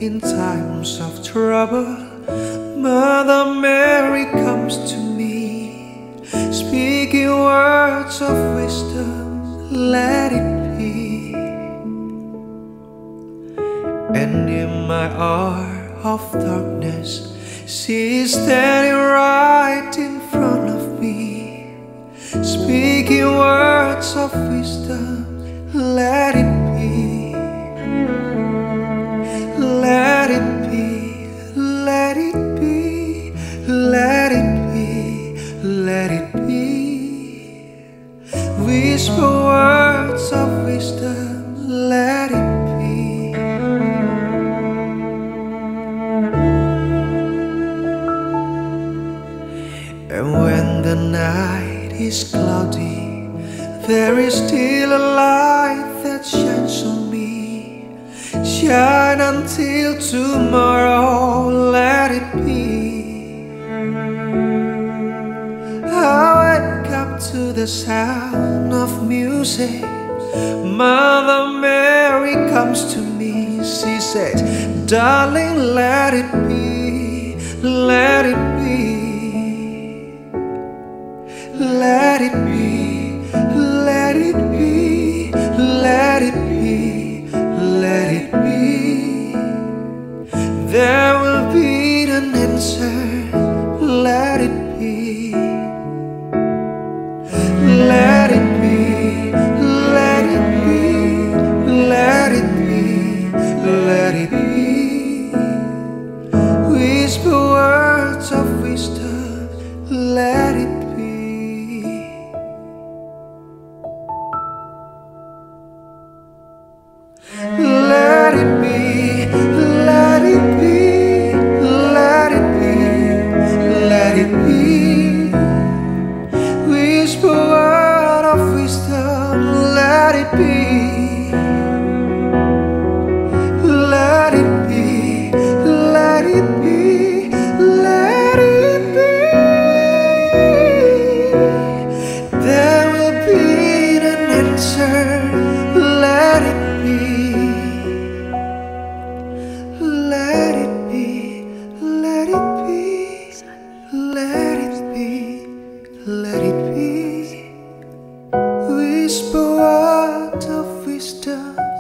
in times of trouble, Mother Mary comes to me, speaking words of wisdom, let it be. And in my hour of darkness, she is standing right in front of me, speaking words of wisdom, let it be. Let it be, let it be, let it be, let it be. Whisper words of wisdom, let it be. And when the night is cloudy, there is still a light that shines on me. Shine until tomorrow, let it be. I wake up to the sound of music. Mother Mary comes to me. She said, darling, let it be, let it be. Let it be, let it be, let it be, let it be. There will be an answer, let it be. Let it be, let it be, let it be, let it be. Whisper words of wisdom, let it be. Let it be, let it be, let it be, let it be. Whisper word of wisdom, let it be. Let it be, let it be, let it be. There will be an answer, let it be. Let it be, let it be, let it be, let it be. Whisper words of wisdom,